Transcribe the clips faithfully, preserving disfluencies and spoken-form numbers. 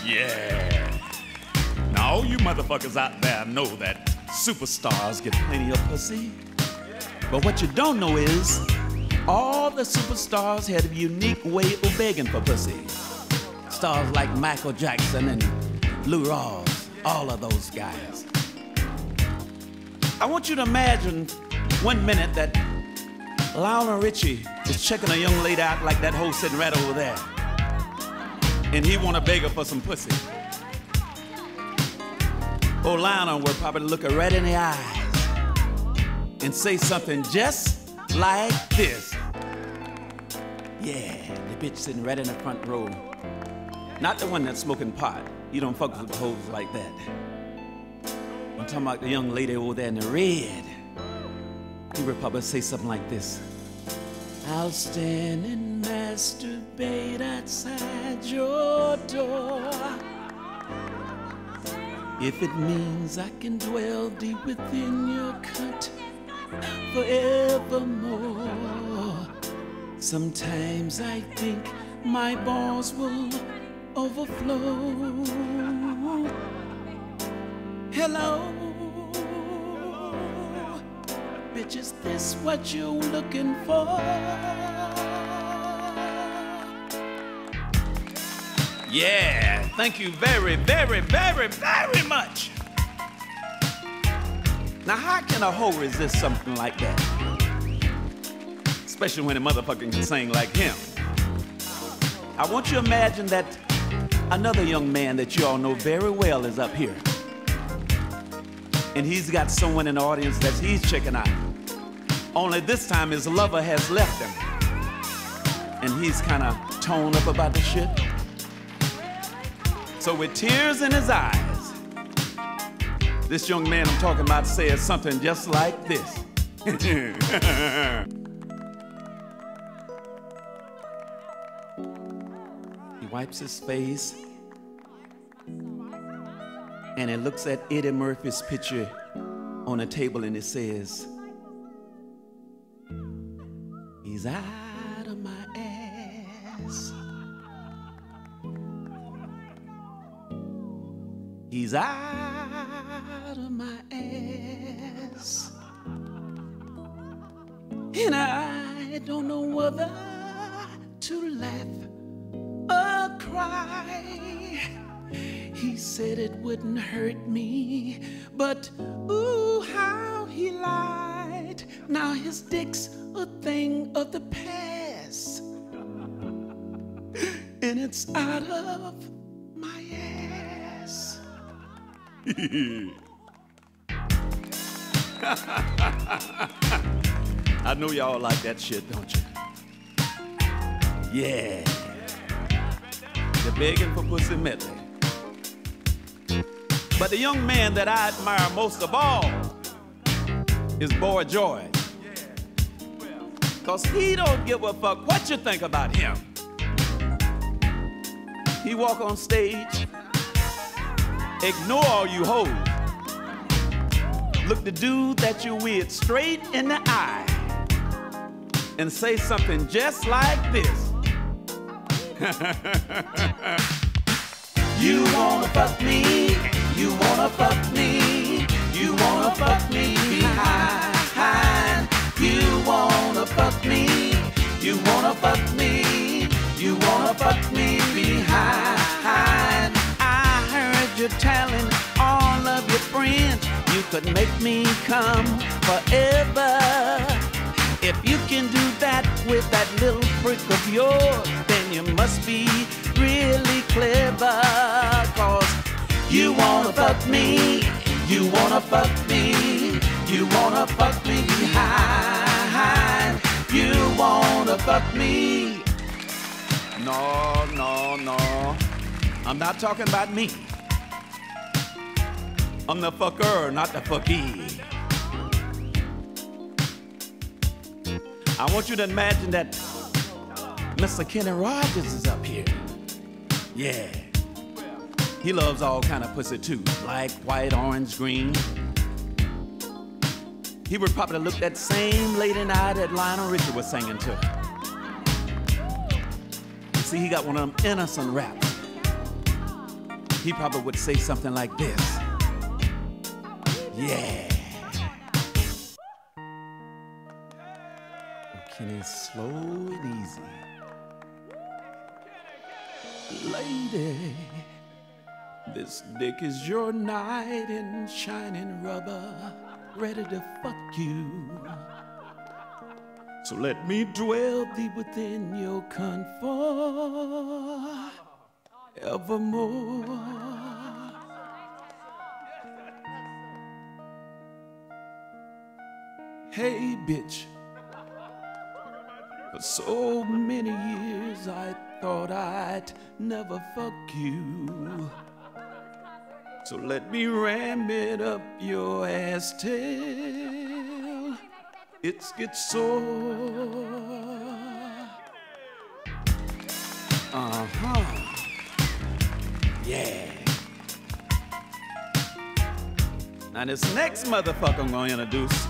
Yeah. Now, all you motherfuckers out there know that superstars get plenty of pussy. But what you don't know is all the superstars had a unique way of begging for pussy. Stars like Michael Jackson and Lou Rawls, all of those guys. I want you to imagine one minute that Lionel Richie is checking a young lady out like that hoe sitting right over there, and he want to beg her for some pussy. Old Lionel would probably look her right in the eyes and say something just like this. Yeah, the bitch sitting right in the front row. Not the one that's smoking pot. You don't fuck with hoes like that. I'm talking about the young lady over there in the red. He would probably say something like this. I'll stand and masturbate outside your door if it means I can dwell deep within your cunt forevermore. Sometimes I think my balls will overflow. Hello, bitch, is this what you're looking for? Yeah, thank you very, very, very, very much. Now, how can a hoe resist something like that? Especially when a motherfucker can sing like him. I want you to imagine that another young man that you all know very well is up here. And he's got someone in the audience that he's checking out. Only this time his lover has left him. And he's kind of toned up about the shit. So with tears in his eyes, this young man I'm talking about says something just like this. He wipes his face and he looks at Eddie Murphy's picture on the table and it says, he's out of my ass. He's out of my ass. And I don't know whether to laugh or cry. He said it wouldn't hurt me, but ooh, how he lied. Now his dick's a thing of the past, and it's out of my ass. I know y'all like that shit, don't you? Yeah. The begging for pussy medley. But the young man that I admire most of all is Boy George. Cause he don't give a fuck what you think about him. He walk on stage, ignore all you hoes. Look the dude that you with straight in the eye and say something just like this. You wanna fuck me, you wanna fuck me, you wanna fuck me behind. You wanna fuck me, you wanna fuck me, you wanna fuck me behind. I heard you telling all of your friends you could make me come forever. If you can do that with that little freak of yours, then you must be really clever. Cause you wanna fuck me, you wanna fuck me, you wanna fuck me behind. You wanna fuck me. No, no, no. I'm not talking about me. I'm the fucker, not the fucky. I want you to imagine that Mister Kenny Rogers is up here. Yeah. He loves all kind of pussy too. Black, white, orange, green. He would probably look that same lady in the eye that Lionel Richie was singing to. You see, he got one of them innocent raps. he probably would say something like this. Yeah. Kenny, slow and easy. Lady, this dick is your knight in shining rubber, ready to fuck you. So let me dwell thee within your comfort evermore. Hey, bitch. For so many years I thought I'd never fuck you. So let me ram it up your ass till it gets sore. Uh-huh. Yeah. Now this next motherfucker I'm gonna introduce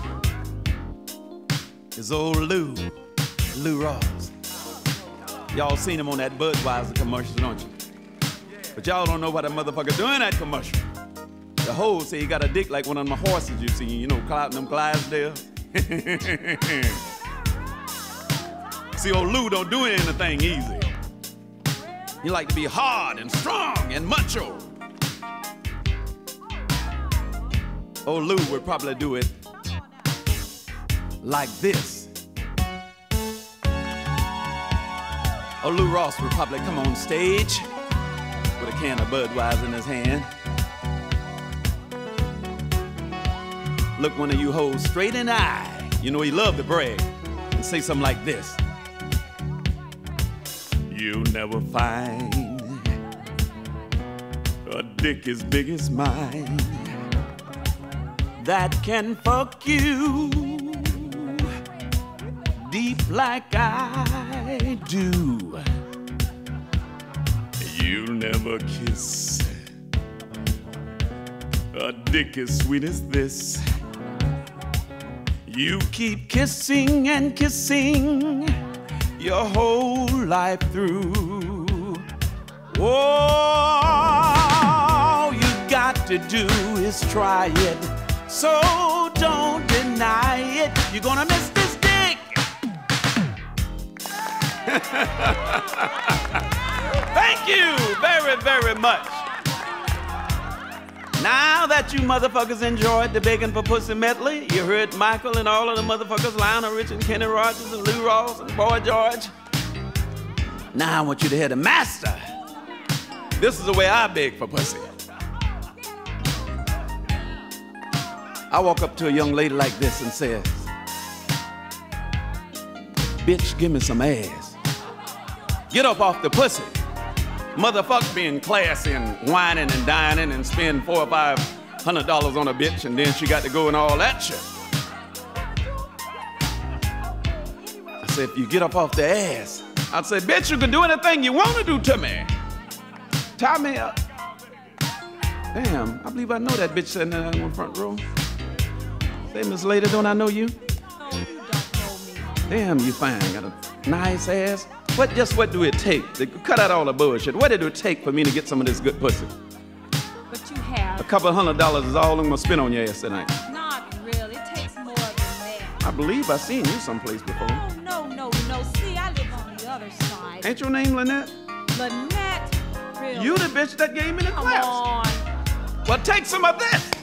is old Lou. Lou Rawls. Y'all seen him on that Budweiser commercial, don't you? But y'all don't know what that motherfucker doing in that commercial. The hoe say he got a dick like one of them horses you see, you know, clouting them Clydesdale. See, old Lou don't do anything easy. He like to be hard and strong and macho. Old Lou would probably do it like this. Or Lou Ross would probably come on stage with a can of Budweiser in his hand. Look one of you hoes straight in the eye. You know he loved to brag and say something like this. You'll never find a dick as big as mine that can fuck you deep like I do. You'll never kiss a dick as sweet as this. You keep kissing and kissing your whole life through. All you got to do is try it, so don't deny it. You're gonna miss this dick. Thank you very, very much. Now that you motherfuckers enjoyed the Begging for Pussy medley, you heard Michael and all of the motherfuckers, Lionel Rich and Kenny Rogers and Lou Ross and Boy George. Now I want you to hear the master. This is the way I beg for pussy. I walk up to a young lady like this and says, bitch, give me some ass. Get up off the pussy. Motherfucker being classy and whining and dining and spend four or five hundred dollars on a bitch and then she got to go and all that shit. I said, if you get up off the ass, I'd say, bitch, you can do anything you want to do to me. Tie me up. Damn, I believe I know that bitch sitting there in the front row. Say, Miss Lady, don't I know you? No, you don't know me. Damn, you fine. Got a nice ass. What, just what do it take? To cut out all the bullshit. What did it take for me to get some of this good pussy? But you have. A couple of hundred dollars is all I'm gonna spend on your ass tonight. Not really. It takes more than that. I believe I seen you someplace before. Oh, no, no, no. See, I live on the other side. Ain't your name Lynette? Lynette? Really? You the bitch that gave me the Come claps. on. Well, take some of this.